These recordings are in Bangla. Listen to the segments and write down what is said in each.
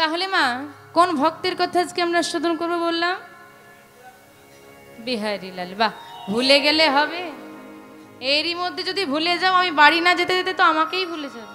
তাহলে মা কোন ভক্তের কথা আজকে আমরা শ্রবণ করবো বললাম? বিহারী লাল। বাহ, ভুলে গেলে হবে? এরই মধ্যে যদি ভুলে যাও, আমি বাড়ি না যেতে যেতে তো আমাকেই ভুলে যাবে।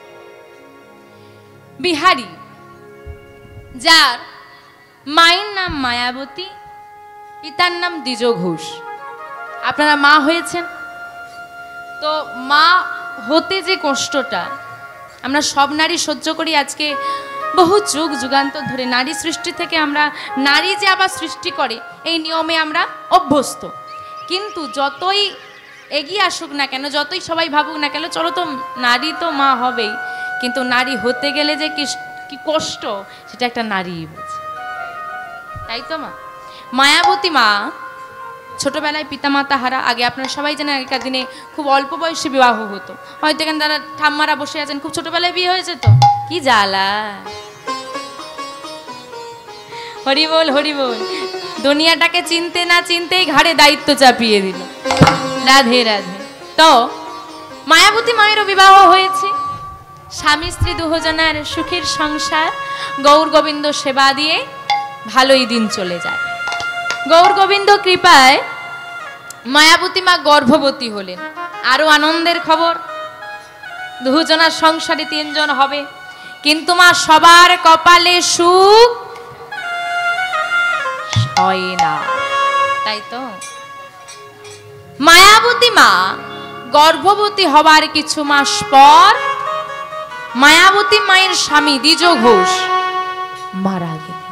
বিহারী, যার মায়ের নাম মায়াবতী, পিতার নাম দ্বিজ ঘোষ। আপনারা মা হয়েছেন তো মা হতে যে কষ্টটা আমরা সব নারী সহ্য করি, আজকে বহু যুগ যুগান্তর ধরে নারী সৃষ্টি থেকে আমরা নারী যে আবার সৃষ্টি করে এই নিয়মে আমরা অভ্যস্ত। কিন্তু যতই এগিয়ে আসুক না কেন, যতই সবাই ভাবুক না কেন, চলো তো নারী তো মা হবেই, কিন্তু নারী হতে গেলে যে কি কষ্ট সেটা একটা নারী বোঝে, তাই তো মা? মায়াবতী মা ছোটবেলায় পিতামাতা হারা। আগে আপনারা সবাই জানেন আগেকার দিনে খুব অল্প বয়সে বিবাহ হতো। হয়তো এখানে তারা ঠাম্মারা বসে আছেন, খুব ছোটবেলায় বিয়ে হয়েছে, তো কি জ্বালা। হরি বল হরি বল। দুনিয়াটাকে চিনতে না চিনতেই ঘাড়ে দায়িত্ব চাপিয়ে দিল। রাধে রাধে। তো মায়াবতী মায়েরও বিবাহ হয়েছে, স্বামী স্ত্রী দুজনের সুখের সংসার, গৌর গোবিন্দ সেবা দিয়ে ভালোই দিন চলে যায়। গৌর গোবিন্দ কৃপায় মায়াবতী মা গর্ভবতী হলেন। আরো আনন্দের খবর, দুজনার সংসারে 3 জন হবে। কিন্তু মা সবার কপালে সুখ হয় না, তাই তো? মায়াবতী মা গর্ভবতী হবার কিছু মাস পর মায়াবতী মায়ের স্বামী দ্বিজ ঘোষ মারা গেলেন।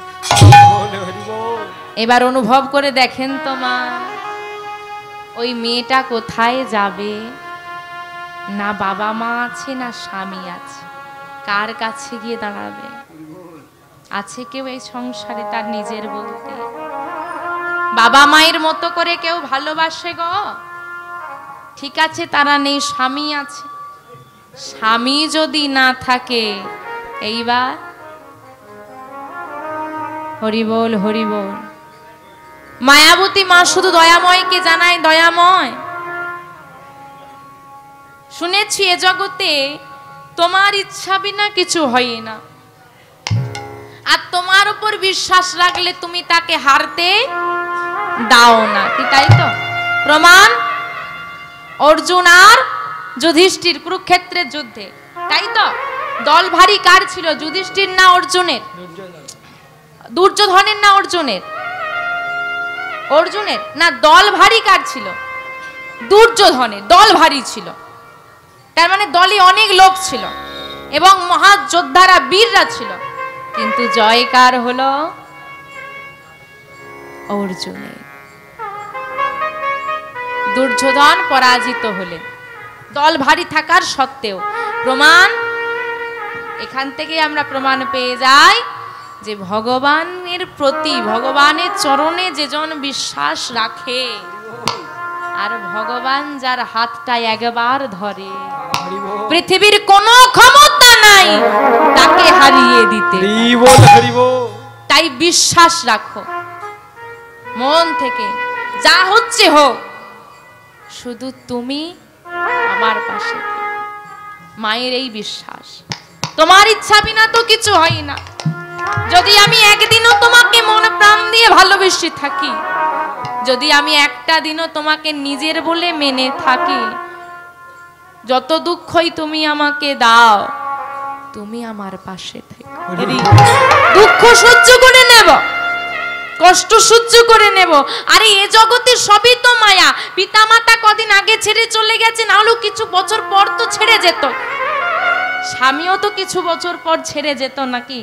এবার অনুভব করে দেখেন তো মা, ওই মেয়েটা কোথায় যাবে? না বাবা মা আছে, না স্বামী আছে, কার কাছে গিয়ে দাঁড়াবে? আছে কেউ এই সংসারে তার নিজের বলতে? বাবা মায়ের মতো করে কেউ ভালোবাসে গো? ঠিক আছে, তারা নেই, স্বামী আছে। স্বামী যদি না থাকে, এইবার হরি বল হরি বল। মায়াবতী মা শুধু দয়াময়কে জানায়, দয়াময় শুনেছি এ জগতে তোমার ইচ্ছা বিনা কিছু হয় না, আর তোমার উপর বিশ্বাস রাখলে তুমি তাকে হারতে দাও না, কি তাই তো? প্রমাণ অর্জুন আর যুধিষ্ঠির কুরুক্ষেত্রের যুদ্ধে, তাই তো? দল ভারী কার ছিল, যুধিষ্ঠির না অর্জুনের? দুর্যোধনের না অর্জুনের? অর্জুনের না। দল ভারী কার ছিল? দুর্যোধনের। দল ভারী ছিল, তার মানে দলে অনেক লোক ছিল এবং মহাযোদ্ধারা বীররা ছিল, কিন্তু জয়কার হলো অর্জুনের। দুর্যোধন পরাজিত হলেন দল ভারী থাকার সত্ত্বেও। প্রমাণ এখান থেকে আমরা প্রমাণ পেয়ে যাই যে ভগবানের প্রতি, ভগবানের চরণে যেজন বিশ্বাস রাখে, আর ভগবান যার হাতটা একবার ধরে, পৃথিবীর কোনো ক্ষমতা নাই তাকে হারিয়ে দিতে। তাই বিশ্বাস রাখো মন থেকে, যা হচ্ছে হোক, শুধু তুমি আমার পাশে। মায়ের এই বিশ্বাস, তোমার ইচ্ছা বিনা তো কিছু হয় না। যদি আমি একদিনও তোমাকে মন প্রাণ দিয়ে ভালোবেসে থাকি, যদি আমি একটা দিনও তোমাকে নিজের বলে মেনে থাকি, যত দুঃখই তুমি আমাকে দাও, তুমি আমার পাশে থেকো। দুঃখ সহ্য করে নেব, কষ্ট সহ্য করে নেব। আরে এ জগতে সবই তো মায়া। পিতামাতা কদিন আগে ছেড়ে চলে গেছে, না হলেও কিছু বছর পর তো ছেড়ে যেত। স্বামীও তো কিছু বছর পর ছেড়ে যেত নাকি?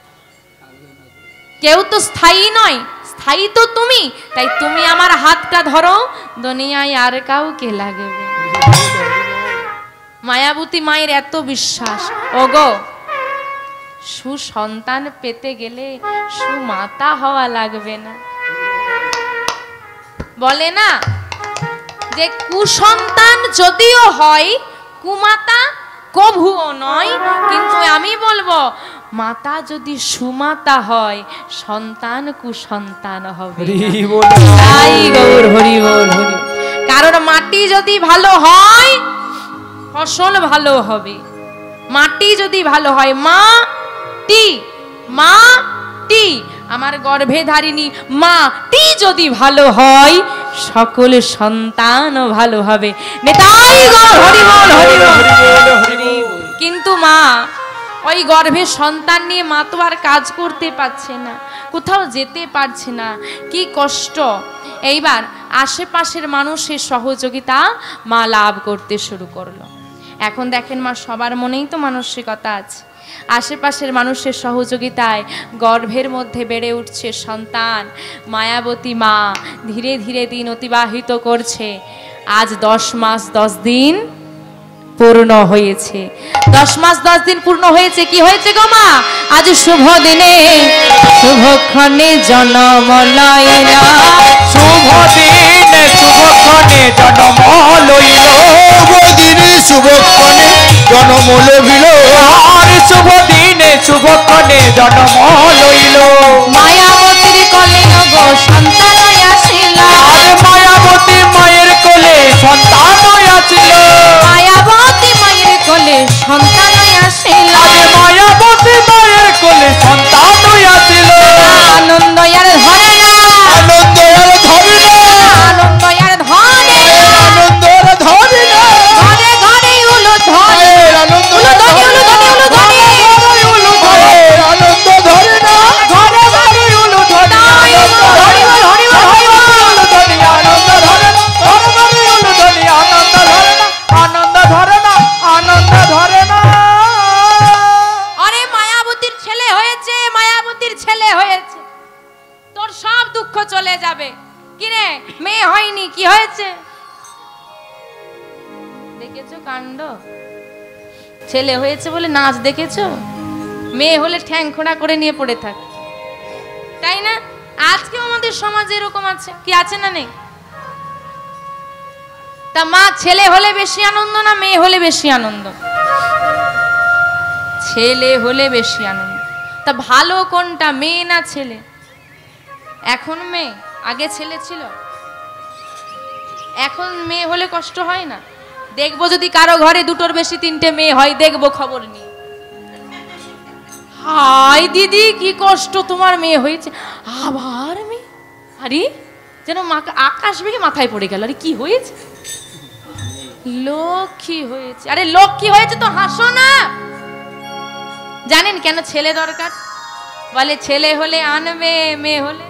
কেউ তো স্থায়ী নয়, স্থায়ী তো তুমি। তাই তুমি আমার হাতটা ধরো, দুনিয়ায় আর কাউকে লাগবে। মায়াবতী মায়ের এত বিশ্বাস। ওগো, সুসন্তান পেতে গেলে সুমাতা হওয়া লাগবে না? বলে না যে কুসন্তান যদিও হয়, কুমাতা কভুও নয়। কিন্তু আমি বলবো, মাতা যদি সুমাতা হয়, সন্তান কুসন্তান হবে। তাই গৌর হরি বল হরি। কারণ মাটি যদি ভালো হয়, ফসল ভালো হবে। মাটি যদি ভালো হয়, মাটি মাটি, আমার গর্ভে ধারিণী মাটি যদি ভালো হয়, সকল সন্তানও ভালো হবে। নেতাই গৌর হরি বল, হরি বল, হরি বল। কিন্তু মা ওই গর্ভে সন্তান নিয়ে মা তো আর কাজ করতে পারছে না, কোথাও যেতে পারছে না, কি কষ্ট। এইবার আশেপাশের মানুষের সহযোগিতা মা লাভ করতে শুরু করলো। এখন দেখেন মা, সবার মনেই তো মানসিকতা আছে, আশেপাশের মানুষের সহযোগিতায় গর্ভের মধ্যে বেড়ে উঠছে সন্তান। মায়াবতী মা ধীরে ধীরে দিন অতিবাহিত করছে। আজ 10 মাস 10 দিন পূর্ণ হয়েছে। 10 মাস 10 দিন পূর্ণ হয়েছে। কি হয়েছে গো মা? আজ শুভ দিনে শুভক্ষণে জন্ম লইল, শুভ দিনে শুভক্ষণে জন্ম লইল, শুভ দিনে শুভক্ষণে জন্ম লইল, আর শুভ দিনে শুভক্ষণে জন্ম লইল। মায়াবতীর কোলে গো সন্তান আসিল, আর মায়াবতী মায়ের কোলে সন্তান আসিল, মায়াবতী মায়ের কোলে সন্তান আসিল, আর মায়াবতী মায়ের কোলে সন্তান আসিল। আনন্দ আর ধরে না, আনন্দ আর ধরে না, আনন্দ আর ধরে না, আনন্দ আর ধরে না, ঘরে ঘরে উলু ধরে, আনন্দ উলু ধরে, উলু ধরে, উলু ধরে, উলু ধরে, আনন্দ ধরে না, ঘরে ঘরে উলু ধরে, হরি বল, হরি বল, হরি বল। উলু ধরে, আনন্দ ধরে না, ঘরে ঘরে উলু ধরে, আনন্দ ধরে না, আনন্দ ধরে না, আনন্দ ধরে না। আরে মায়াবতীর ছেলে হয়েছে, মায়াবতীর ছেলে হয়েছে, তোর সব দুঃখ চলে যাবে। কিরে মেয়ে হয়নি, কি হয়েছে? দেখেছো কাণ্ড? ছেলে হয়েছে বলে নাচ দেখেছো? মেয়ে হলে ঠ্যাং খোঁড়া করে নিয়ে পড়ে থাক, তাই না? আজকেও আমাদের সমাজে এরকম আছে, কি আছে না নেই? তা মা, ছেলে হলে বেশি আনন্দ না মেয়ে হলে বেশি আনন্দ? ছেলে হলে বেশি আনন্দ। তা ভালো কোনটা, মেয়ে না ছেলে? এখন মেয়ে, আগে ছেলে ছিল। এখন মেয়ে হলে কষ্ট হয় না? দেখবো যদি কারো ঘরে 2টোর বেশি 3টে মেয়ে হয়, দেখবো খবর নিয়ে। হাই দিদি কি কষ্ট, তোমার মেয়ে হয়েছে, আবার মেয়ে। আরে যেন আকাশ ভেঙে মাথায় পড়ে গেল। আরে কি হয়েছে? লক্ষ্মী হয়েছে। আরে লক্ষ্মী হয়েছে তো হাসো না। জানেন কেন ছেলে দরকার? বলে ছেলে হলে আনবে, মেয়ে হলে।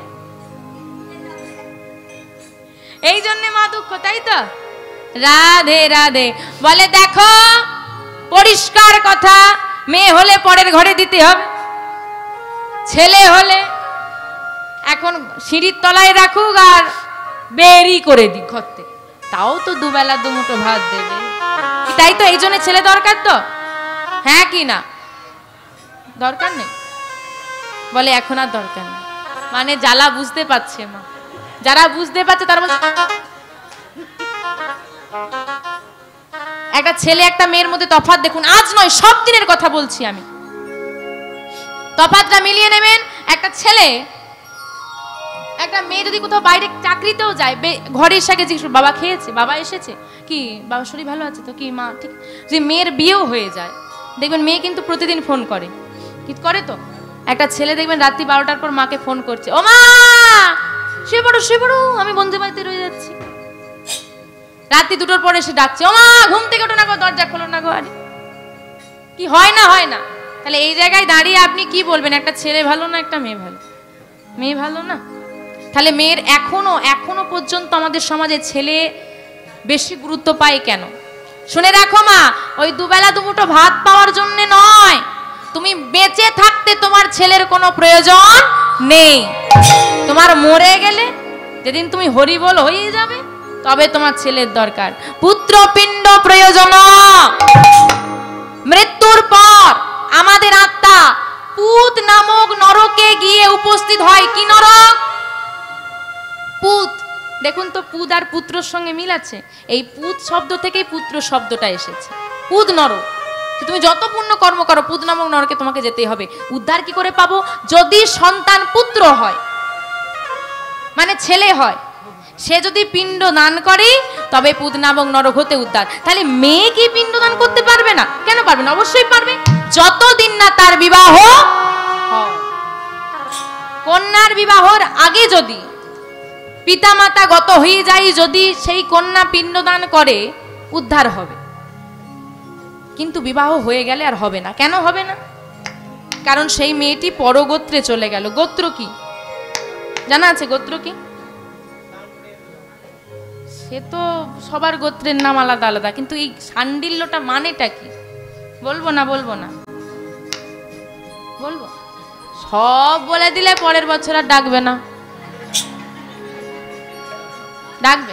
এই জন্য মা দুঃখ, তাই তো? রাধে রাধে। বলে দেখো পরিষ্কার কথা, মেয়ে হলে পরের ঘরে দিতে হবে, ছেলে হলে এখন সিঁড়ির তলায় রাখুক আর বেরি করে দিক ঘর থেকে, তাও তো দুবেলা দুমুঠো ভাত দেবে, তাই তো? এই জন্য ছেলে দরকার তো, হ্যাঁ কি না? দরকার নেই? বলে এখন আর দরকার নেই। মানে জ্বালা বুঝতে পারছে মা, যারা বুঝতে পারছে তারা বলছে। একটা ছেলে একটা মেয়ের মধ্যে তফাৎ দেখুন, আজ নয় সব দিনের কথা বলছি আমি, তফাৎটা মিলিয়ে নেবেন। একটা ছেলে একটা মেয়ে যদি কোথাও বাইরে চাকরিতেও যায়, ঘরে এসে জিজ্ঞেস, বাবা খেয়েছে, বাবা এসেছে, কি বাবা শরীর ভালো আছে তো, কি মা ঠিক? যদি মেয়ের বিয়েও হয়ে যায়, দেখবেন মেয়ে কিন্তু প্রতিদিন ফোন করে, কি করে তো? একটা ছেলে দেখবেন রাত্রি 12টার পর মাকে ফোন করছে, ও মা শুয়ে পড়ো, শুয়ে পড়ো, আমি বন্ধু বাড়িতে রয়ে যাচ্ছি। রাত্রি 2টোর পরে এসে ডাকছে, ও মা ঘুম থেকে ওঠো না গো, দরজা খোলো না গো। আরে কি হয় না, হয় না? তাহলে এই জায়গায় দাঁড়িয়ে আপনি কি বলবেন, একটা ছেলে ভালো না একটা মেয়ে ভালো? মেয়ে ভালো না? তাহলে মেয়ের এখনো পর্যন্ত আমাদের সমাজে ছেলে বেশি গুরুত্ব পায় কেন? শুনে রাখো মা, ওই দুবেলা দুমুঠো ভাত পাওয়ার জন্য নয়, তুমি বেঁচে থাকতে তোমার ছেলের কোনো প্রয়োজন নেই। তোমার মরে গেলে যেদিন তুমি হরিবোল হয়ে যাবে, তবে তোমার ছেলের দরকার। পুত্রপিণ্ড প্রয়োজন। মৃত্যুর পর আমাদের আত্মা পুত নামক নরকে গিয়ে উপস্থিত হয়। কি নরক? পুত। দেখুন তো পুত আর পুত্রর সঙ্গে মিল আছে? এই পুত শব্দ থেকেই পুত্র শব্দটা এসেছে। পুত নরক, তুমি যত পুণ্য কর্ম করো পুত নামক নরকে তোমাকে যেতেই হবে। উদ্ধার কি করে পাবো? যদি সন্তান পুত্র হয়, মানে ছেলে হয়, সে যদি পিণ্ড দান করে তবে পুত নামক নরক হতে উদ্ধার। তাহলে মেয়ে কি পিণ্ড দান করতে পারবে না? কেন পারবে না? অবশ্যই পারবে, যতদিন না তার বিবাহ হয়। কন্যার বিবাহর আগে যদি পিতামাতা গত হয়ে যায়, যদি সেই কন্যা পিণ্ডদান করে উদ্ধার হবে, কিন্তু বিবাহ হয়ে গেলে আর হবে না। কেন হবে না? কারণ সেই মেয়েটি পরগোত্রে চলে গেল। গোত্র কি জানা আছে? গোত্র কি? সে তো সবার গোত্রের নাম আলাদা আলাদা, কিন্তু এই শাণ্ডিল্যটা মানেটা কি? বলবো না বলবো না বলবো? সব বলে দিলে পরের বছর আর ডাকবে না। ডাকবে?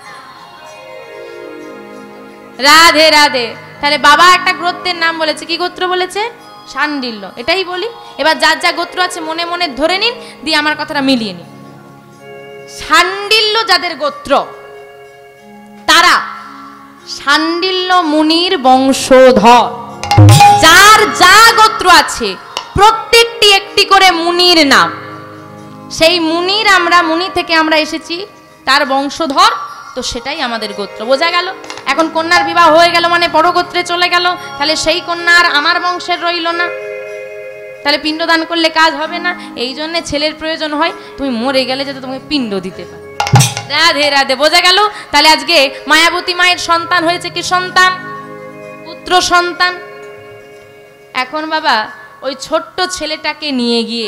রাধে রাধে। তাহলে বাবা একটা গোত্রের নাম বলেছে, কি গোত্র বলেছে? শাণ্ডিল্য। এটাই বলি। এবার যার যা গোত্র আছে মনে মনে ধরে নিন, দিয়ে আমার কথাটা মিলিয়ে নিন। শাণ্ডিল্য যাদের গোত্র, তারা শাণ্ডিল্য মুনির বংশধর। যার যা গোত্র আছে প্রত্যেকটি একটি করে মুনির নাম। সেই মুনির, আমরা মুনি থেকে আমরা এসেছি, তার বংশধর, তো সেটাই আমাদের গোত্র। বোঝা গেল? এখন কন্যার বিবাহ হয়ে গেল মানে পরগোত্রে চলে গেল, তাহলে সেই কন্যা আর আমার বংশের রইল না, তাহলে পিণ্ডদান করলে কাজ হবে না। এই জন্য ছেলের প্রয়োজন হয়, তুমি মরে গেলে যাতে তোমাকে পিণ্ড দিতে পারে। রাধে রাধে। বোঝা গেল? তাহলে আজকে মায়াবতী মায়ের সন্তান হয়েছে কি সন্তান? পুত্র সন্তান। এখন বাবা ওই ছোট্ট ছেলেটাকে নিয়ে গিয়ে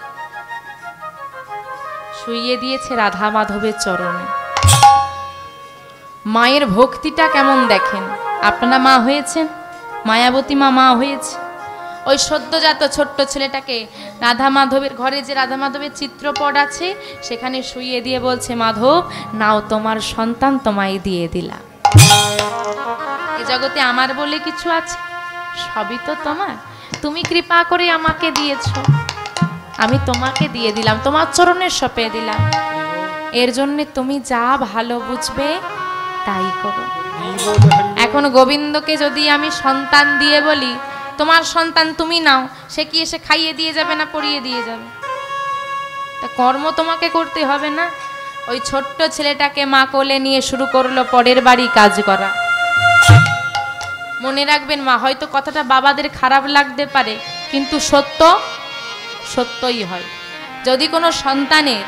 শুইয়ে দিয়েছে রাধা মাধবের চরণে। মায়ের ভক্তিটা কেমন দেখেন। আপনারা মা হয়েছেন, মায়াবতী মা মা হয়েছে। ওই সদ্যজাত ছোট্ট ছেলেটাকে রাধা মাধবের ঘরে, যে রাধা মাধবের চিত্রপট আছে সেখানে শুইয়ে দিয়ে বলছে, মাধব নাও তোমার সন্তান, তোমায় দিয়ে দিলাম। এই জগতে আমার বলে কিছু আছে? সবই তো তোমার। তুমি কৃপা করে আমাকে দিয়েছ, আমি তোমাকে দিয়ে দিলাম, তোমার চরণে সঁপে দিলাম। এর জন্য তুমি যা ভালো বুঝবে তাই করো। এখন গোবিন্দকে যদি আমি সন্তান দিয়ে বলি, তোমার সন্তান তুমি নাও, সে কি এসে খাইয়ে দিয়ে যাবে না পরিয়ে দিয়ে যাবে? তা কর্ম তোমাকে করতে হবে না? ওই ছোট্ট ছেলেটাকে মা কোলে নিয়ে শুরু করলো পরের বাড়ি কাজ করা। মনে রাখবেন মা, হয়তো কথাটা বাবাদের খারাপ লাগতে পারে, কিন্তু সত্য সত্যই হয়। যদি কোনো সন্তানের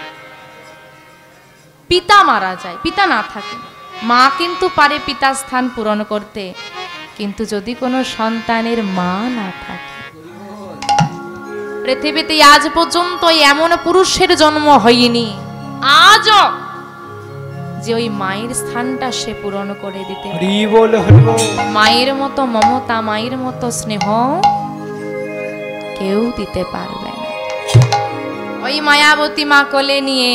পিতা মারা যায়, পিতা না থাকে, মা কিন্তু পারে পিতার স্থান পূরণ করতে। কিন্তু যদি কোনো সন্তানের মা না থাকে, পৃথিবীতে আজ পর্যন্ত এমন পুরুষের জন্ম হয়নি আজও যে ওই মায়ের স্থানটা সে পূরণ করে দিতে পারে। মায়ের মতো মমতা, মায়ের মতো স্নেহ কেউ দিতে পারবে না। ওই মায়াবতী মা কোলে নিয়ে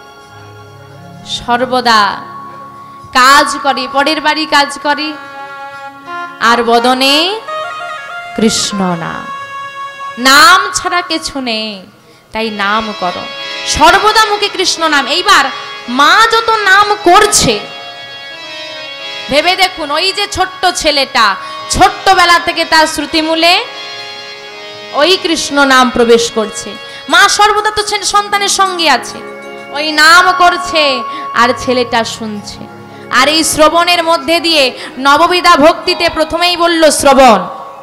সর্বদা কাজ করি, পরের বাড়ি কাজ করি, আর বদনে কৃষ্ণ নাম। নাম ছাড়া কিছু নেই, তাই নাম করো সর্বদা, মুখে কৃষ্ণ নাম। এইবার মা যত নাম করছে ভেবে দেখুন, ওই যে ছোট্ট ছেলেটা ছোট্টবেলা থেকে তার শ্রুতিমূলে ওই কৃষ্ণ নাম প্রবেশ করছে। মা সর্বদা তো সন্তানের সঙ্গে আছে, ওই নাম করছে আর ছেলেটা শুনছে। আর এই শ্রবণের মধ্যে দিয়ে নববিধা ভক্তিতে প্রথমেই বলল শ্রবণ।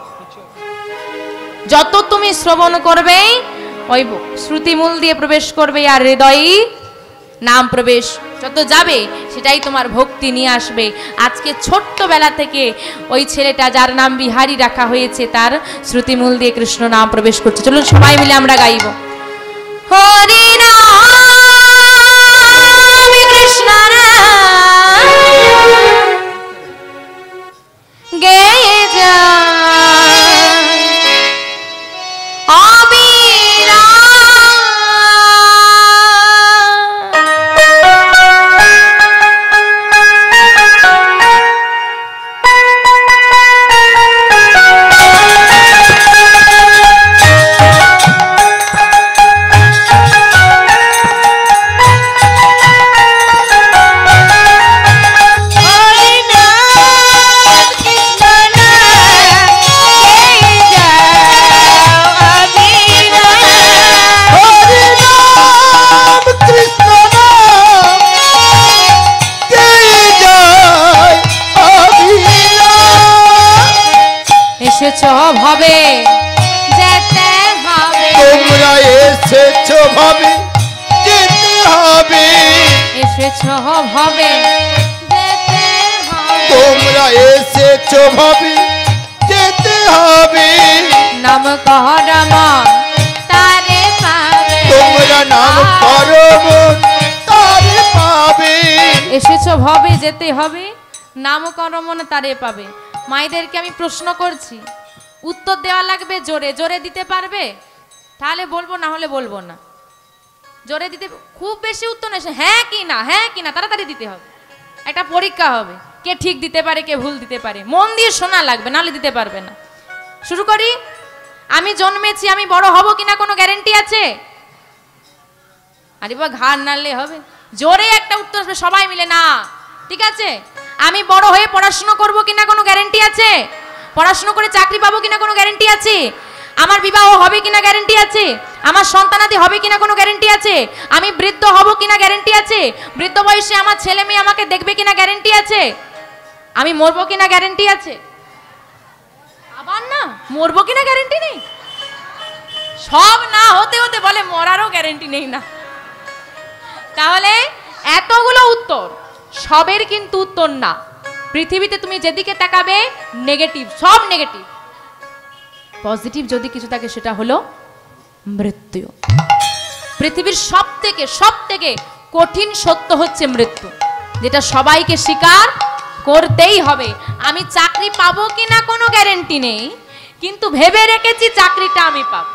যত তুমি শ্রবণ করবে ওই শ্রুতিমূল দিয়ে প্রবেশ করবে, আর হৃদয়ে নাম প্রবেশ যত যাবে সেটাই তোমার ভক্তি নিয়ে আসবে। আজকে ছোট্টবেলা থেকে ওই ছেলেটা, যার নাম বিহারী রাখা হয়েছে, তার শ্রুতিমূল দিয়ে কৃষ্ণ নাম প্রবেশ করছে। চলুন সবাই মিলে আমরা গাইব, হরি নাম কৃষ্ণ নাম গেয়ে যা কৃষ্ণ ভাবে যেতে হবে। এসেছো ভবে যেতে হবে। তোমরা এসেছো ভাবে যেতে হবে। নাম কর মন তারে পাবে। তোমরা নাম করো মন তারে পাবে। এসেছো ভবে যেতে হবে, নাম করো মন তারে পাবে। মায়েদেরকে আমি প্রশ্ন করছি, উত্তর দেওয়া লাগবে জোরে। জোরে দিতে পারবে? তাহলে বলবো, না হলে বলবো না। জোরে দিতে, খুব বেশি উত্তর নয়, হ্যাঁ কি না, হ্যাঁ কি না, তাড়াতাড়ি দিতে হবে। একটা পরীক্ষা হবে, কে ঠিক দিতে পারে কে ভুল দিতে পারে। মন দিয়ে শোনা লাগবে, নাহলে দিতে পারবে না। শুরু করি। আমি জন্মেছি, আমি বড় হব কিনা কোনো গ্যারেন্টি আছে? আরে বা ঘাড় নাড়লে হবে? জোরে একটা উত্তর আসবে সবাই মিলে, না ঠিক আছে। আমি বড় হয়ে পড়াশোনা করব কিনা কোনো গ্যারেন্টি আছে? পড়াশোনা করে চাকরি পাবো কিনা কোনো গ্যারেন্টি আছে? আমার বিবাহ হবে কিনা গ্যারেন্টি আছে? আমার সন্তানাদি হবে কিনা কোনো গ্যারেন্টি আছে? আমি বৃদ্ধ হব কিনা গ্যারেন্টি আছে? বৃদ্ধ বয়সে আমার ছেলে মেয়ে আমাকে দেখবে কিনা গ্যারেন্টি আছে? আমি মরবো কিনা গ্যারেন্টি আছে? আবার না, মরবো কিনা গ্যারেন্টি নেই। সব না হতে হতে বলে মরারও গ্যারেন্টি নেই না। তাহলে এতগুলো উত্তর, সবের কিন্তু উত্তর না। পৃথিবীতে তুমি যেদিকে তাকাবে নেগেটিভ, সব নেগেটিভ। পজিটিভ যদি কিছু থাকে সেটা হলো মৃত্যু। পৃথিবীর সব থেকে কঠিন সত্য হচ্ছে মৃত্যু, যেটা সবাইকে স্বীকার করতেই হবে। আমি চাকরি পাবো কিনা কোনো গ্যারেন্টি নেই, কিন্তু ভেবে রেখেছি চাকরিটা আমি পাবো।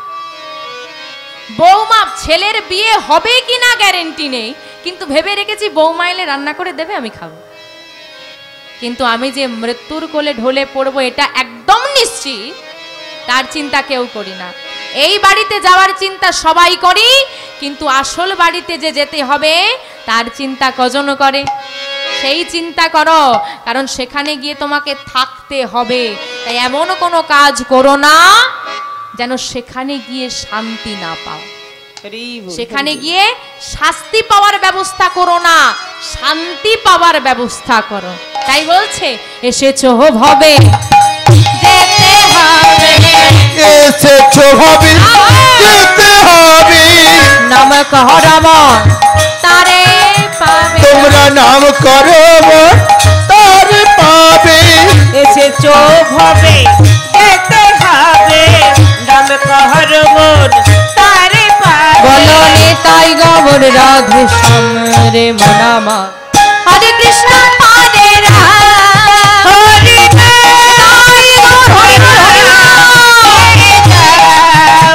বৌমা, ছেলের বিয়ে হবে কিনা গ্যারেন্টি নেই, কিন্তু ভেবে রেখেছি বৌমা এলে রান্না করে দেবে, আমি খাবো। কিন্তু আমি যে মৃত্যুর কোলে ঢলে পড়বো এটা একদম নিশ্চিত, তার চিন্তা কেউ করি না। এই বাড়িতে যাওয়ার চিন্তা সবাই করি, কিন্তু আসল বাড়িতে যে যেতে হবে তার চিন্তা কজন করে? সেই চিন্তা করো, কারণ সেখানে গিয়ে তোমাকে থাকতে হবে। তাই এমন কোনো কাজ করো না যেন সেখানে গিয়ে শান্তি না পাও। সেখানে গিয়ে শাস্তি পাওয়ার ব্যবস্থা করো না, শান্তি পাওয়ার ব্যবস্থা করো। তাই বলছে এসেছো ভবে যেতে হবে। এসেছো ভাবে যেতে হবে। নাম কর মন তারে পাবে। তোমরা নাম করো মন তারে পাবে। এসেছো ভবে যেতে হবে। নাম কর মন তারে পাবে। বলো নিতাই গৌর রাধে শ্যাম রে মনামা। হরে কৃষ্ণ হরে রাম হরে নিতাই গৌর হরে হরে হরে যাও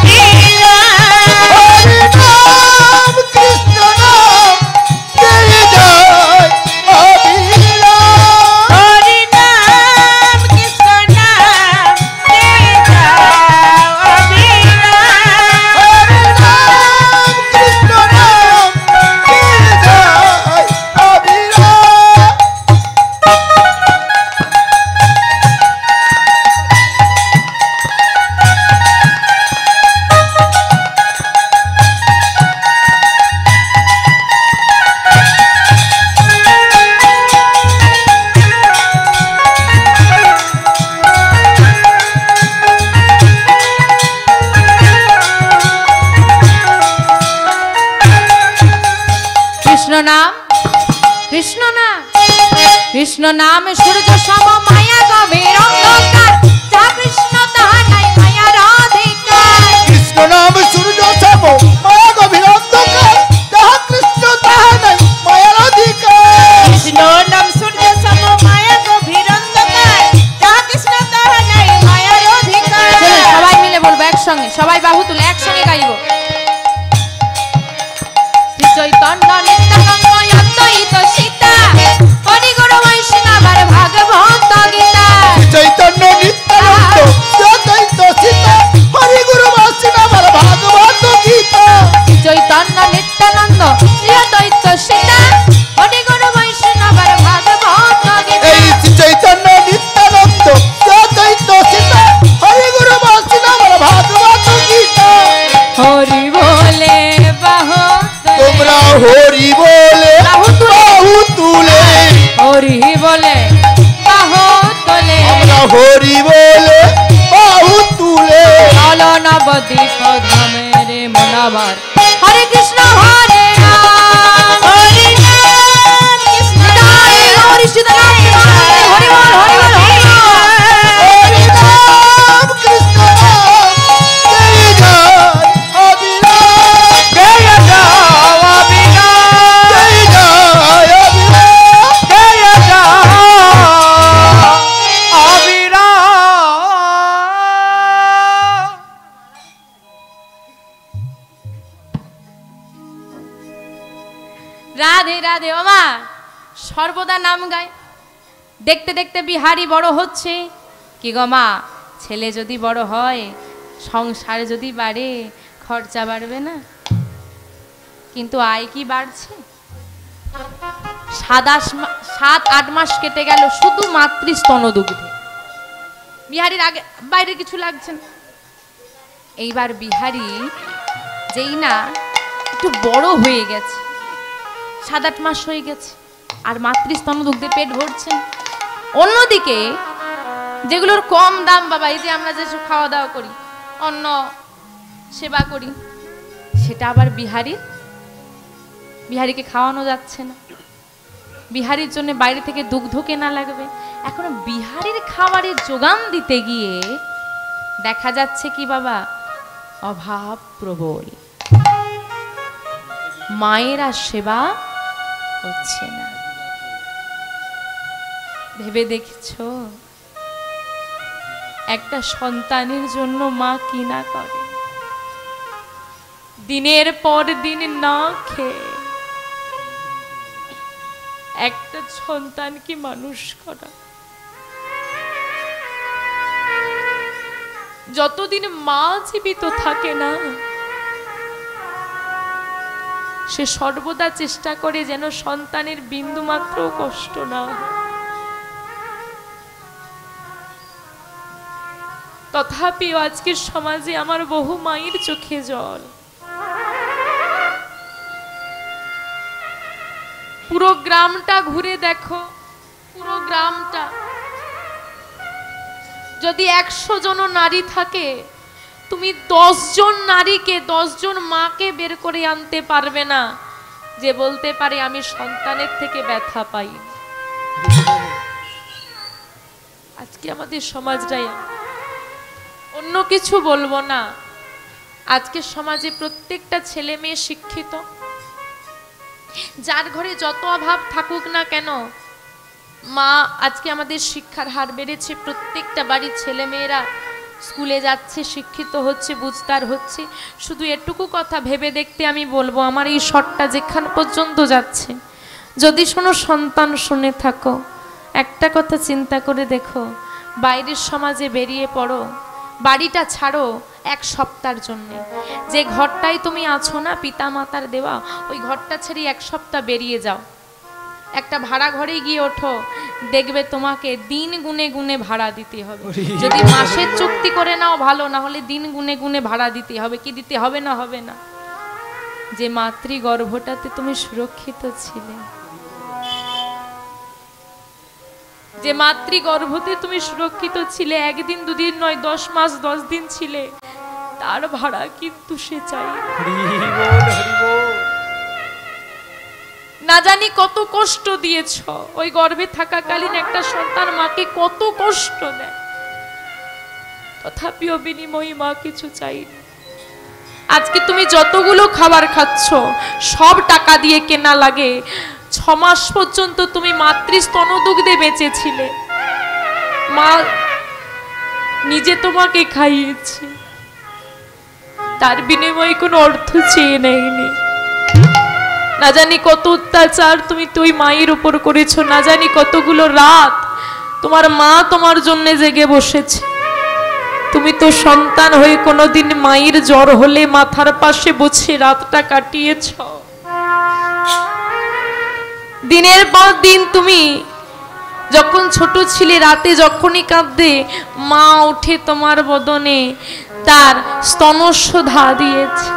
অবিরাম। হরে নাম কৃষ্ণ নাম জয় জয় অবিরাম। হরি নাম কৃষ্ণ নাম জয় যাও অবিরাম। হরে নাম কৃষ্ণ নাম জয় জয় অবিরাম। কৃষ্ণ নাম, কৃষ্ণ নাম, কৃষ্ণ নাম সূর্য সম মায়া গভীর অন্ধকার। যা কৃষ্ণ তাহা নাই মায়ার অধিকার। কৃষ্ণ নাম সূর্য সম মায়া গভীর অন্ধকার। যাহা কৃষ্ণ তাহা নাই মায়ার অধিকার। কৃষ্ণ নাম সূর্য সম মায়া গভীর অন্ধকার। যা কৃষ্ণ তাহা নাই মায়ার অধিকার। চলুন সবাই মিলে বলবো একসঙ্গে, সবাই বাহু তুলে একসঙ্গে গাইব। শ্রী চৈতন্য নিত্যানন্দ অদ্বৈত সীতা হরি গুরু বৈষ্ণবের ভাগবত গীতা। চৈতন্য নিত্যানন্দ অদ্বৈত সীতা হরি গুরু বৈষ্ণবের ভাগবত গীতা। চৈতন্য নিত্যানন্দ অদ্বৈত সীতা হরি গুরু বৈষ্ণবের ভাগবত গীতা। এই চৈতন্য নিত্যানন্দ অদ্বৈত সীতা হরি গুরু বৈষ্ণবের ভাগবত গীতা। হরি বলে বাহু তোমরা হরি বলে বাহু তুলে, বাহু তুলে। হরি বলে বাহু তোলে। আমরা হরি বলে বাহু তুলে। চলো নবদ্বীপ ধামে রে মনাবার। হরে কৃষ্ণ হরে রাম হরে রাম কৃষ্ণ জয় গৌরী সীতানাথ প্রেমানন্দে হরি বল হরি বল হরি বল। হরি রাম কৃষ্ণ জয় জয় অবিরাম জয় জয় অবিরাম জয় জয় অবিরাম। রাধে রাধে। ওমা সর্বদা নাম গায়, দেখতে দেখতে বিহারি বড় হচ্ছে। কি গো মা, ছেলে যদি বড় হয়, সংসার যদি বাড়ে, খরচা বাড়বে না? কিন্তু আয় কি বাড়ছে? 7-8 মাস কেটে গেল শুধু মাতৃস্তন দুগ্ধে। বিহারির আগে বাইরে কিছু লাগছে না। এইবার বিহারি যেই না একটু বড় হয়ে গেছে, 7-8 মাস হয়ে গেছে, আর মাতৃস্তন দুগ্ধে পেট ভরছে। অন্যদিকে যেগুলোর কম দাম বাবা, এই যে আমরা যেসব খাওয়া দাওয়া করি, অন্ন সেবা করি, সেটা আবার বিহারিকে খাওয়ানো যাচ্ছে না। বিহারির জন্য বাইরে থেকে দুগ্ধ কেনা লাগবে। এখন বিহারির খাবারের যোগান দিতে গিয়ে দেখা যাচ্ছে কি বাবা, অভাব প্রবল, মায়ের আর সেবা হচ্ছে না। ভেবে দেখছো একটা সন্তানের জন্য মা কি না করে, দিনের পর দিন না খেয়ে একটা সন্তানকে মানুষ করা। যতদিন মা জীবিত থাকে না, সে সর্বদা চেষ্টা করে যেন সন্তানের বিন্দু মাত্র কষ্ট না হয়। তথাপিও আজকের সমাজে আমার বহু মায়ের চোখে জল। পুরো গ্রামটা ঘুরে দেখো, পুরো গ্রামটা যদি 100 জন নারী থাকে, তুমি 10 জন নারীকে, 10 জন মাকে বের করে আনতে পারবে না যে বলতে পারে আমি সন্তানের থেকে ব্যথা পাই। আজকে আমাদের সমাজটাই, অন্য কিছু বলবো না, আজকের সমাজে প্রত্যেকটা ছেলে মেয়ে শিক্ষিত। যার ঘরে যত অভাব থাকুক না কেন, মা আজকে আমাদের শিক্ষার হার বেড়েছে, প্রত্যেকটা বাড়ির ছেলে মেয়েরা স্কুলে যাচ্ছে, শিক্ষিত হচ্ছে, বুঝতার হচ্ছে। শুধু এটুকু কথা ভেবে দেখতে আমি বলবো, আমার এই শটটা যেখান পর্যন্ত যাচ্ছে, যদি শোনো সন্তান শুনে থাকো, একটা কথা চিন্তা করে দেখো, বাইরের সমাজে বেরিয়ে পড়ো, বাড়িটা ছাড়ো 1 সপ্তাহের জন্য। যে ঘরটাই তুমি আছো না পিতা মাতার দেওয়া, ওই ঘরটা ছেড়ে 1 সপ্তাহ বেরিয়ে যাও, একটা ভাড়া ঘরে গিয়ে ওঠো, দেখবে তোমাকে দিন গুনে গুনে ভাড়া দিতে হবে। যদি মাসের চুক্তি করে নাও ভালো, না হলে দিন গুনে গুনে ভাড়া দিতে হবে। কি দিতে হবে না? হবে না। যে মাতৃগর্ভটাতে তুমি সুরক্ষিত ছিলে, যে মাতৃগর্ভতে তুমি সুরক্ষিত ছিলে, 1 দিন 2 দিন নয়, 10 মাস 10 দিন ছিলে, তার ভাড়া কিন্তু সে চাই। না জানি কত কষ্ট দিয়েছ, ওই গর্ভে থাকাকালীন একটা সন্তান মাকে কত কষ্ট দেয়, তথাপিও বিনিময়ে মা কিছু চাইনি। আজকে তুমি যতগুলো খাবার খাচ্ছ সব টাকা দিয়ে কেনা লাগে। 6 মাস পর্যন্ত তুমি মাতৃস্তনদুগ্ধে বেঁচেছিলে, মা নিজে তোমাকে খাইয়েছে, তার বিনিময়ে কোনো অর্থ চেয়ে নেয়নি। না জানি কত অত্যাচার তুমি তুই মায়ের উপর করেছো, না জানি কতগুলো রাত তোমার মা তোমার জন্য জেগে বসেছে। তুমি তো সন্তান হয়ে কোনোদিন মায়ের জ্বর হলে মাথার পাশে বসে রাতটা কাটিয়েছ। দিনের পর দিন তুমি যখন ছোট ছিলে, রাতে যখনই কাঁদতে, মা উঠে তোমার বদনে তার স্তনস্যধা দিয়েছে।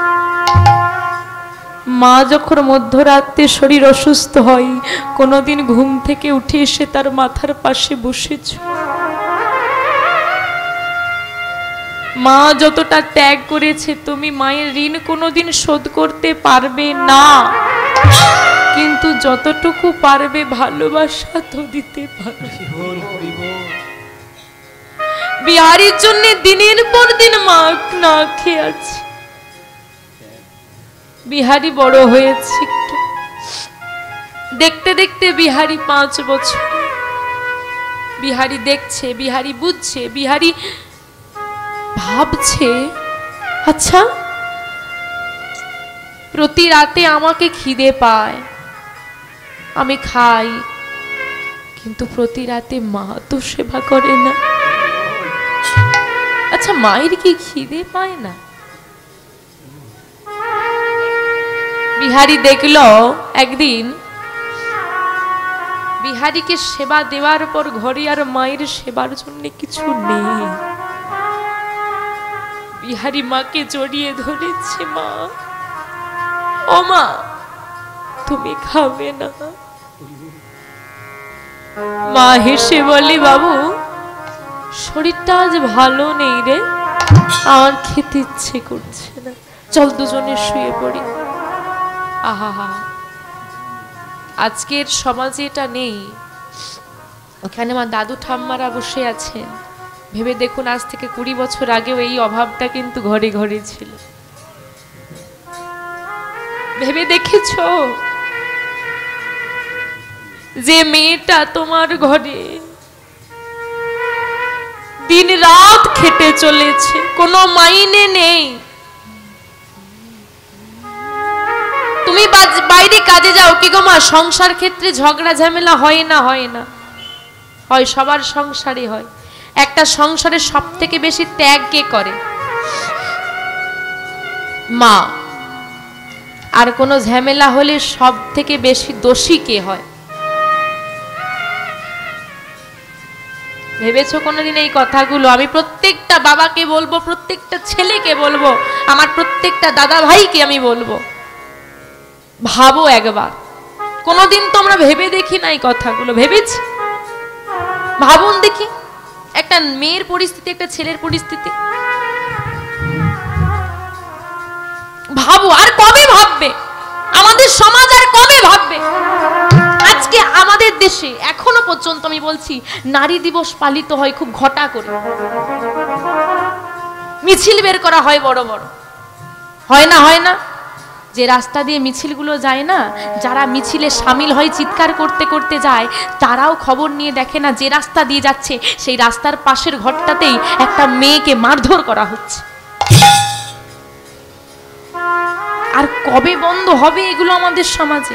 মা যখন মধ্যরাতে শরীর অসুস্থ হয়, কোনোদিন ঘুম থেকে উঠে এসে তার মাথার পাশে বসেছ। মা যতটা ত্যাগ করেছে তুমি মায়ের ঋণ কোনোদিন শোধ করতে পারবে না, কিন্তু যতটুকু পারবে ভালোবাসা তো দিতে পারবে। বিহারীর জন্য দিনের পর দিন মা না খেয়ে আছে। বিহারী বড় হয়েছে একটু, দেখতে দেখতে বিহারী 5 বছর। বিহারী দেখছে, বিহারী বুঝছে, বিহারী ভাবছে, আচ্ছা প্রতি রাতে আমাকে খিদে পায়, আমি খাই, কিন্তু প্রতি রাতে মা তো সেবা করে না। আচ্ছা মায়ের কি খিদে পায় না? বিহারী দেখলো একদিন বিহারীকে সেবা দেওয়ার পর ঘরে আর মায়ের সেবার জন্য কিছু নেই। বিহারী মাকে জড়িয়ে ধরেছে, মা ও মা তুমি খাবে না? মা হেসে বলে, বাবু শরীরটা আজ ভালো নেই রে, আমার খেতে ইচ্ছে করছে না, চল দুজনে শুয়ে পড়ি। আহা, আজকের সমাজে এটা নেই। ওখানে আমার দাদু ঠাম্মারা বসে আছেন, ভেবে দেখুন আজ থেকে 20 বছর আগেও এই অভাবটা কিন্তু ঘরে ঘরে ছিল। ভেবে দেখেছো যে মেয়েটা তোমার ঘরে দিন রাত খেটে চলেছে, কোনো মাইনে নেই, তুমি বাইরে কাজে যাও কি গো মা? সংসার ক্ষেত্রে ঝগড়া ঝামেলা হয় না? হয় না? হয়, সবার সংসারে হয়। একটা সংসারে সব থেকে বেশি ত্যাগ কে করে? মা। আর কোনো ঝামেলা হলে সব থেকে বেশি দোষী কে হয়? ভেবেছো কোনোদিন এই কথাগুলো? আমি প্রত্যেকটা বাবাকে বলবো, প্রত্যেকটা ছেলেকে বলবো, আমার প্রত্যেকটা দাদা ভাইকে আমি বলবো, ভাবো একবার। কোনোদিন তো আমরা ভেবে দেখি না এই কথাগুলো, ভেবেছি? ভাবুন দেখি, একটা মেয়ের পরিস্থিতি, একটা ছেলের পরিস্থিতি ভাবো। আর কবে ভাববে? আমাদের সমাজ আর কবে ভাববে? আজকে আমাদের দেশে এখনো পর্যন্ত আমি বলছি নারী দিবস পালিত হয় খুব ঘটা করে, মিছিল বের করা হয় বড় বড়, হয় না? হয় না? যে রাস্তা দিয়ে মিছিলগুলো যায় না, যারা মিছিলে সামিল হয় চিৎকার করতে করতে যায়, তারাও খবর নিয়ে দেখে না যে রাস্তা দিয়ে যাচ্ছে সেই রাস্তার পাশের ঘরটাতেই একটা মেয়েকে মারধর করা হচ্ছে। আর কবে বন্ধ হবে এগুলো আমাদের সমাজে?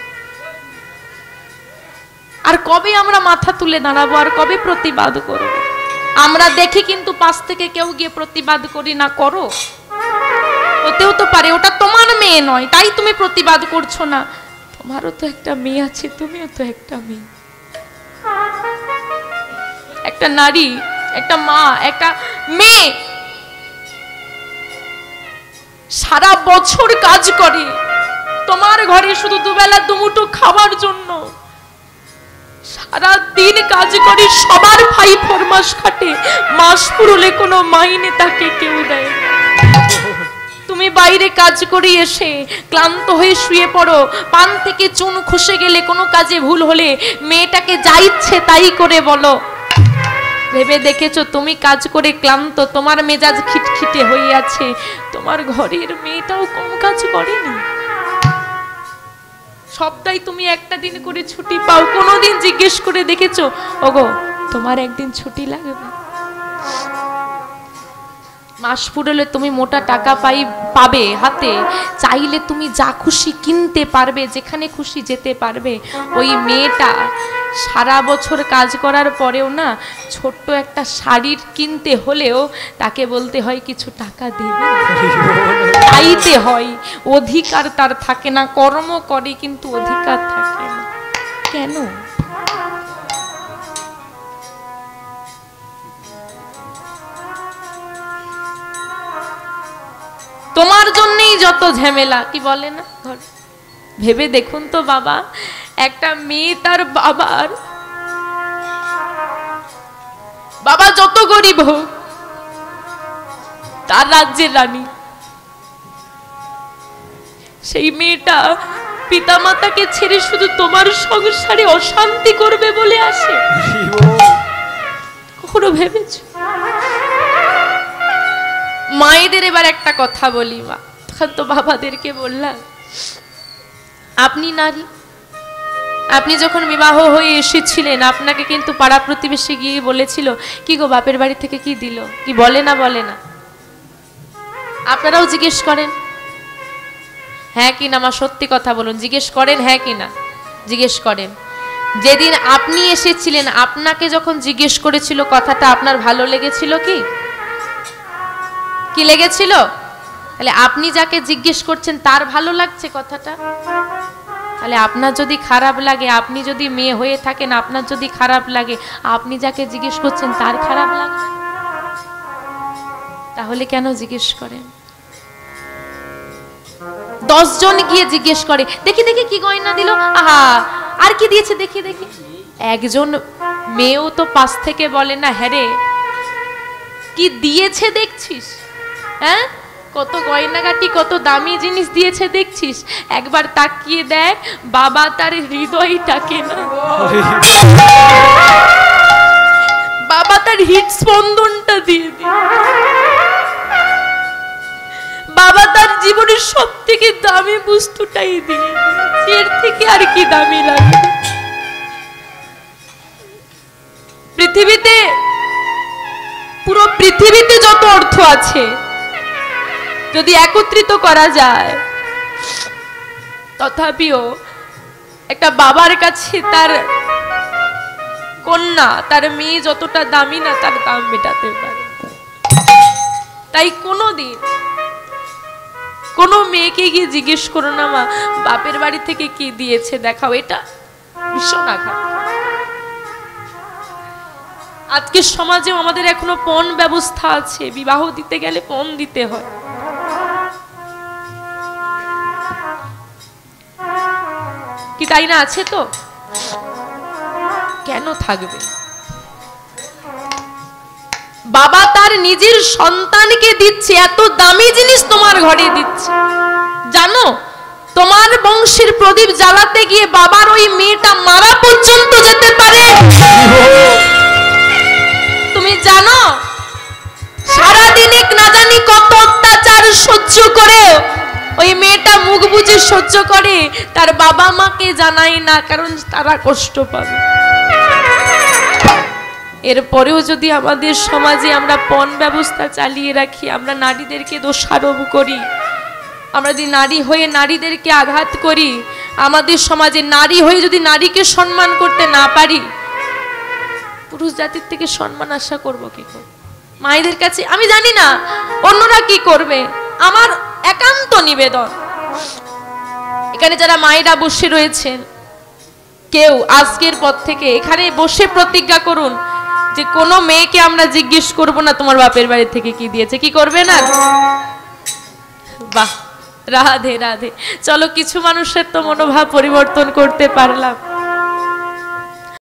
আর কবে আমরা মাথা তুলে দাঁড়াবো? আর কবে প্রতিবাদ করব? আমরা দেখি কিন্তু পাশ থেকে কেউ গিয়ে প্রতিবাদ করি না। করো, হতেও তো পারে ওটা তোমার মেয়ে নয়, তাই তুমি প্রতিবাদ করছো না। তোমারও তো একটা মেয়ে আছে, তুমিও তো একটা মেয়ে, একটা নারী, একটা মা, একটা মেয়ে সারা বছর কাজ করে তোমার ঘরে শুধু দুবেলা দুমুঠো খাবার জন্য, সারা দিন কাজ করে, সবার ভাই ফরমাস খাটে, মাস পুরোলে কোনো মাইনে তাকে কেউ দেয়। তুমি বাইরে কাজ করে এসে ক্লান্ত হয়ে শুয়ে পড়ো, পান থেকে চুন খসে গেলে, কোনো কাজে ভুল হলে মেয়েটাকে যা ইচ্ছে তাই করে বলো। ভেবে দেখেছো তুমি কাজ করে ক্লান্ত, তোমার মেজাজ খিটখিটে হয়ে আছে, তোমার ঘরের মেয়েটাও কম কাজ করেনি? সপ্তাহে তুমি একটা দিন করে ছুটি পাও, কোনোদিন জিজ্ঞেস করে দেখেছো ওগো তোমার একদিন ছুটি লাগবে? মাস পুরোলে তুমি মোটা টাকা পাবে হাতে, চাইলে তুমি যা খুশি কিনতে পারবে, যেখানে খুশি যেতে পারবে। ওই মেয়েটা সারা বছর কাজ করার পরেও না, ছোট্ট একটা শাড়ি কিনতে হলেও তাকে বলতে হয় কিছু টাকা দেবে, চাইতে হয়। অধিকার তার থাকে না, কর্ম করে কিন্তু অধিকার থাকে না। কেন? তোমার জন্যই যত ঝামেলা, কি বলে না ঘর। ভেবে দেখুন তো বাবা, একটা মেয়ে তার বাবা যত গরিব হোক, তার রাজ্যের রানী। সেই মেয়েটা পিতামাতাকে ছেড়ে শুধু তোমার সংসারে অশান্তি করবে বলে আসে? কখনো ভেবেছো? মায়েদের এবার একটা কথা বলি মা, তখন তো বাবাদেরকে বললাম, আপনি নারী, আপনি যখন বিবাহ হয়ে এসেছিলেন আপনাকে কিন্তু পাড়া প্রতিবেশী গিয়ে বলেছিল কি গো বাপের বাড়ি থেকে কি দিল, কি বলে না বলে না? আপনারাও জিজ্ঞেস করেন হ্যাঁ কি না? মা সত্যি কথা বলুন, জিজ্ঞেস করেন হ্যাঁ কি না? জিজ্ঞেস করেন। যেদিন আপনি এসেছিলেন আপনাকে যখন জিজ্ঞেস করেছিল কথাটা আপনার ভালো লেগেছিল? কি কি লেগেছিল? তাহলে আপনি যাকে জিজ্ঞেস করছেন তার ভালো লাগছে কথাটা? তাহলে আপনার যদি খারাপ লাগে, আপনি যদি মেয়ে হয়ে থাকেন, আপনার যদি খারাপ লাগে, আপনি যাকে জিজ্ঞেস করছেন তার খারাপ লাগবে? তাহলে কেন জিজ্ঞেস করেন? 10 জন গিয়ে জিজ্ঞেস করে দেখি দেখি কি গয়না দিল, আহা আর কি দিয়েছে দেখি দেখি। একজন মেয়েও তো পাশ থেকে বলে না হ্যাঁ রে কি দিয়েছে দেখছিস, হ্যাঁ কত গয়নাগাটি কত দামি জিনিস দিয়েছে দেখছিস? একবার তাকিয়ে দেখ বাবা তার হৃদয়টাকে না, বাবা তার হৃদস্পন্দনটা দিয়ে দিয়ে, বাবা তার জীবনের সব থেকে দামি বস্তুটাই দিয়ে দিয়েছে, এর থেকে আর কি দামি লাগে? পৃথিবীতে পুরো পৃথিবীতে যত অর্থ আছে যদি একত্রিত করা যায়, তথাপিও একটা বাবার কাছে তার কন্যা তার মেয়ে যতটা দামি না তার দাম মেটাতে পারে। তাই কোনোদিন কোনো মেয়েকে গিয়ে জিজ্ঞেস করো না মা বাপের বাড়ি থেকে কি দিয়েছে দেখাও, এটা ভীষণ আঘাত। আজকের সমাজে আমাদের এখনো পণ ব্যবস্থা আছে, বিবাহ দিতে গেলে পণ দিতে হয়। কি তাই না? আছে তো? কেন থাকবে? বাবা তার নিজের সন্তানকে দিচ্ছে, এত দামি জিনিস তোমার ঘরে দিচ্ছে। জানো তোমার বংশের প্রদীপ জ্বালাতে গিয়ে বাবার ওই মেয়েটা মারা পর্যন্ত যেতে পারে। তুমি জানো সারাদিনে না জানি কত অত্যাচার সহ্য করে ওই মেয়েটা মুখ বুজে সহ্য করে, তার বাবা মাকে জানায় না, কারণ তারা কষ্ট পাবে। এরপরেও যদি আমাদের সমাজে আমরা পণ ব্যবস্থা চালিয়ে রাখি, আমরা নারীদেরকে দোষারোপ করি, আমরা যদি নারী হয়ে নারীদেরকে আঘাত করি, আমাদের সমাজে নারী হয়ে যদি নারীকে সম্মান করতে না পারি, পুরুষ জাতির থেকে সম্মান আশা করব কি করে? মায়েদের কাছে আমি জানি না অন্যরা কি করবে, আমার একান্ত নিবেদন এখানে যারা মায়েরা বসে রয়েছেন, কেউ আজকের পর থেকে এখানে বসে প্রতিজ্ঞা করুন যে কোনো মেয়েকে আমরা জিজ্ঞেস করব না তোমার বাপের বাড়ি থেকে কি দিয়েছে। কি করবে না? বাহ, রাধে রাধে। চলো কিছু মানুষের তো মনোভাব পরিবর্তন করতে পারলাম।